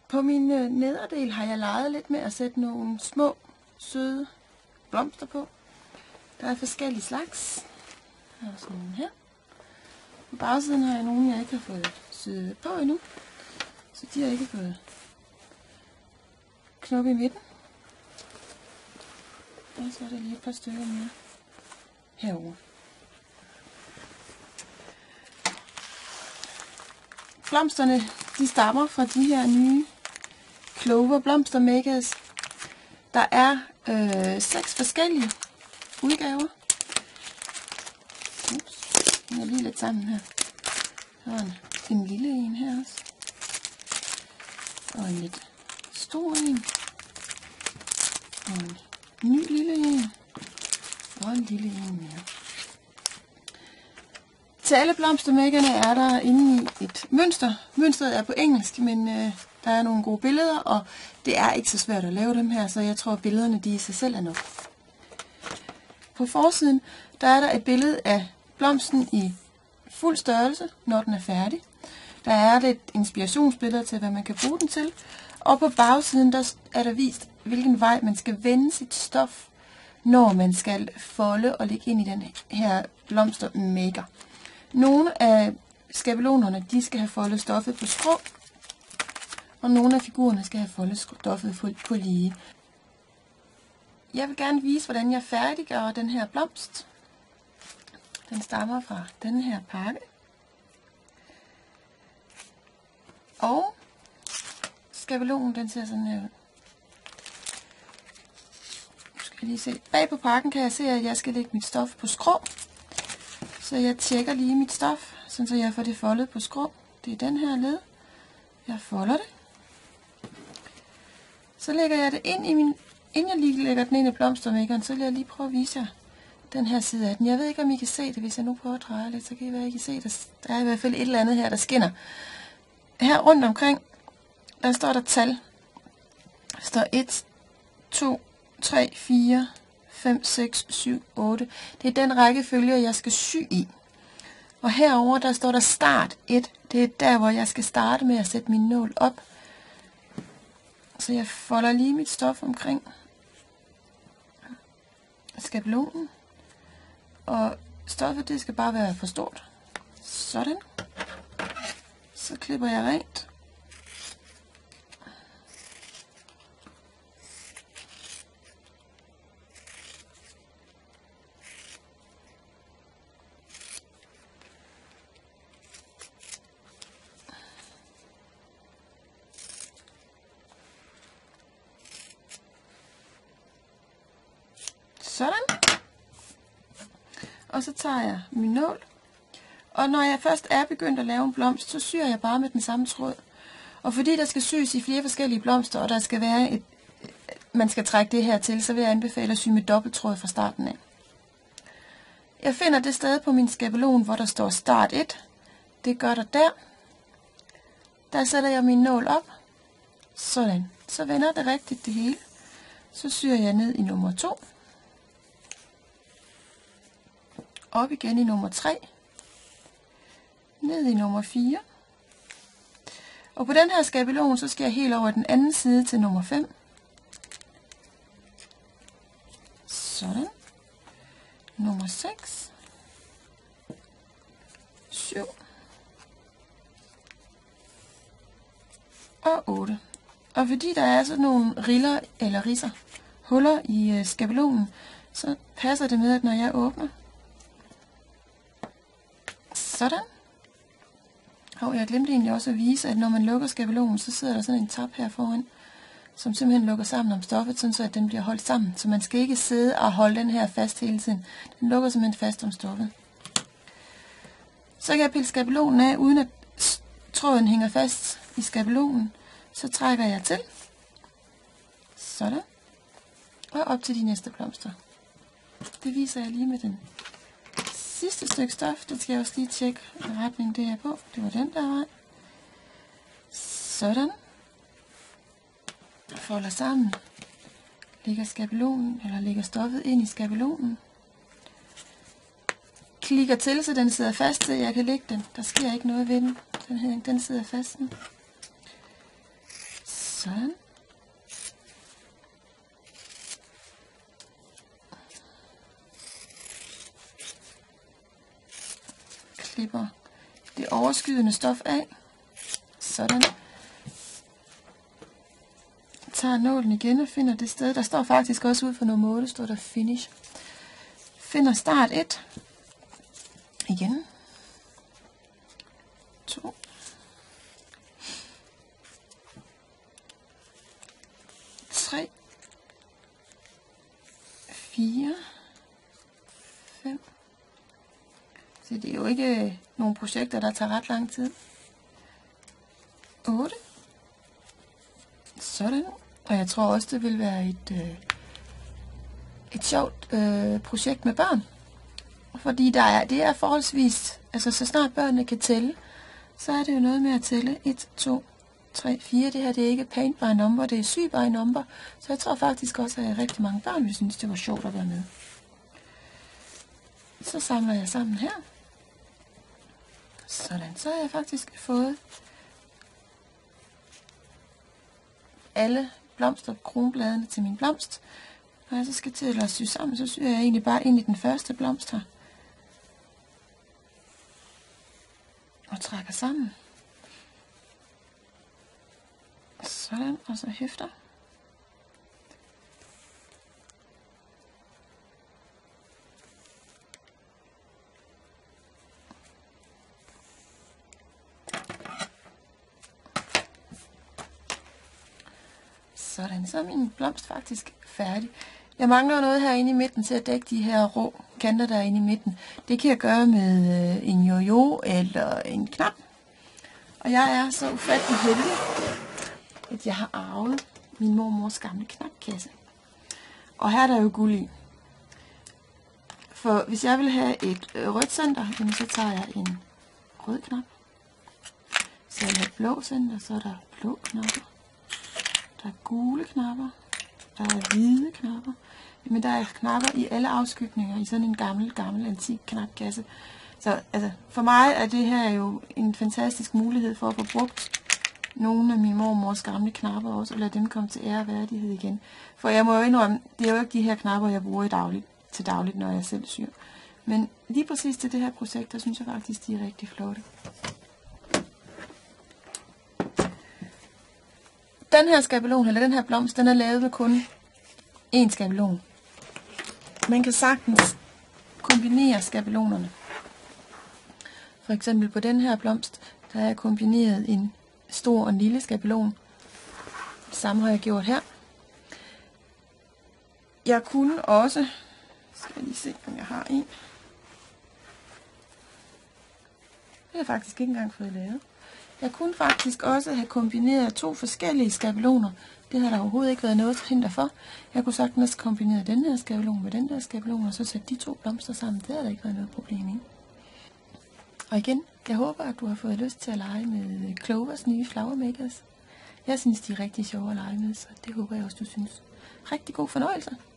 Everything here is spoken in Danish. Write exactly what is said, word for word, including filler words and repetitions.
På min øh, nederdel har jeg leget lidt med at sætte nogle små, søde blomster på. Der er forskellige slags. Der er sådan nogle her. På bagsiden har jeg nogle, jeg ikke har fået syet på endnu. Så de har ikke fået knop i midten. Og så er der lige et par stykker mere herovre. Blomsterne, de stammer fra de her nye Clover Blomster Makers. Der er øh, seks forskellige udgaver. Ups, den er lige lidt sammen her. Der er en, en lille en her også. Og en lidt stor en. Og en ny lille en. Og en lille en mere. Til alle blomstermækkerne er der inde i et mønster. Mønstret er på engelsk, men øh, der er nogle gode billeder, og det er ikke så svært at lave dem her, så jeg tror, at billederne de i sig selv er nok. På forsiden der er der et billede af blomsten i fuld størrelse, når den er færdig. Der er lidt inspirationsbilleder til, hvad man kan bruge den til. Og på bagsiden der er der vist, hvilken vej man skal vende sit stof, når man skal folde og lægge ind i den her blomstermaker. Nogle af skabelonerne de skal have foldet stoffet på skrå, og nogle af figurerne skal have foldet stoffet på lige. Jeg vil gerne vise, hvordan jeg færdiggør den her blomst. Den stammer fra den her pakke. Og skabelonen den ser sådan her ud. Nu skal jeg lige se. Bag på pakken kan jeg se, at jeg skal lægge mit stof på skrå. Så jeg tjekker lige mit stof, så jeg får det foldet på skrå. Det er den her led. Jeg folder det. Så lægger jeg det ind i min... Inden jeg lige lægger den ind i blomstermakeren, så vil jeg lige prøve at vise jer den her side af den. Jeg ved ikke, om I kan se det. Hvis jeg nu prøver at dreje lidt, så kan I være, I kan se det. Der er i hvert fald et eller andet her, der skinner. Her rundt omkring, der står der tal. Der står et, to, tre, fire, fem, seks, syv, otte. Det er den rækkefølge, jeg skal sy i. Og herover der står der start et. Det er der, hvor jeg skal starte med at sætte min nål op. Så jeg folder lige mit stof omkring skabelonen. Og stoffet det skal bare være for stort. Sådan. Så klipper jeg rent. Sådan. Og så tager jeg min nål. Og når jeg først er begyndt at lave en blomst, så syr jeg bare med den samme tråd. Og fordi der skal sys i flere forskellige blomster, og der skal være et, man skal trække det her til, så vil jeg anbefale at sy med dobbelttråd fra starten af. Jeg finder det sted på min skabelon, hvor der står start et. Det gør der der. Der sætter jeg min nål op. Sådan. Så vender det rigtigt det hele. Så syr jeg ned i nummer to. Op igen i nummer tre. Ned i nummer fire. Og på den her skabelon, så skal jeg helt over den anden side til nummer fem. Sådan. Nummer seks. syv. Og otte. Og fordi der er sådan nogle riller eller ridser, huller i skabelonen, så passer det med, at når jeg åbner, sådan. Og jeg glemte egentlig også at vise, at når man lukker skabelonen, så sidder der sådan en tab her foran, som simpelthen lukker sammen om stoffet, sådan så at den bliver holdt sammen. Så man skal ikke sidde og holde den her fast hele tiden. Den lukker simpelthen fast om stoffet. Så kan jeg pille skabelonen af, uden at tråden hænger fast i skabelonen. Så trækker jeg til. Sådan. Og op til de næste blomster. Det viser jeg lige med den sidste stykke stof. Det skal jeg også lige tjekke, hvad retning det er på. Det var den der vej. Sådan. Folder sammen. Lægger skabelonen, eller lægger stoffet ind i skabelonen. Klikker til, så den sidder fast, så jeg kan lægge den. Der sker ikke noget ved den. Den her, den sidder fast nu. Sådan. Klipper det overskydende stof af. Sådan. Tager nålen igen og finder det sted. Der står faktisk også ud for nummer otte, står der finish. Finder start et. Igen. to. tre. fire. fem. Så det er jo ikke nogle projekter, der tager ret lang tid. otte. Sådan. Og jeg tror også, det vil være et, øh, et sjovt øh, projekt med børn. Fordi der er, det er forholdsvis, altså så snart børnene kan tælle, så er det jo noget med at tælle et, to, tre, fire. Det her det er ikke paint by number, det er syg by number. Så jeg tror faktisk også, at rigtig mange børn vil synes, det var sjovt at være med. Så samler jeg sammen her. Sådan, så har jeg faktisk fået alle blomster, kronbladene til min blomst. Når jeg så skal til at sy sammen, så syr jeg egentlig bare ind i den første blomst her. Og trækker sammen. Sådan, og så hæfter. Sådan, så er min blomst faktisk færdig. Jeg mangler noget herinde i midten til at dække de her rå kanter, der er inde i midten. Det kan jeg gøre med en jojo eller en knap. Og jeg er så ufattelig heldig, at jeg har arvet min mormors gamle knapkasse. Og her er der jo guld i. For hvis jeg vil have et rødt center, så tager jeg en rød knap. Så jeg vil have et blå center, så er der blå knapper. Der er gule knapper. Der er hvide knapper. Men der er knapper i alle afskygninger i sådan en gammel, gammel, antik knapkasse. Så altså, for mig er det her jo en fantastisk mulighed for at få brugt nogle af min mormors gamle knapper også, og lade dem komme til ære og værdighed igen. For jeg må jo indrømme, det er jo ikke de her knapper, jeg bruger i dagligt, til dagligt, når jeg selv syr. Men lige præcis til det her projekt, der synes jeg faktisk, de er rigtig flotte. Den her skabelon, eller den her blomst, den er lavet med kun én skabelon. Man kan sagtens kombinere skabelonerne. For eksempel på den her blomst, der har jeg kombineret en stor og en lille skabelon. Det samme har jeg gjort her. Jeg kunne også, skal jeg lige se, om jeg har en. Det har jeg faktisk ikke engang fået lavet. Jeg kunne faktisk også have kombineret to forskellige skabeloner. Det har der overhovedet ikke været noget til hinder for. Jeg kunne sagtens kombinere den her skabelon med den der skabelon, og så sætte de to blomster sammen. Det har der ikke været noget problem i. Og igen, jeg håber, at du har fået lyst til at lege med Clovers nye Flower Makers. Jeg synes, de er rigtig sjove at lege med, så det håber jeg også, du synes. Rigtig god fornøjelse!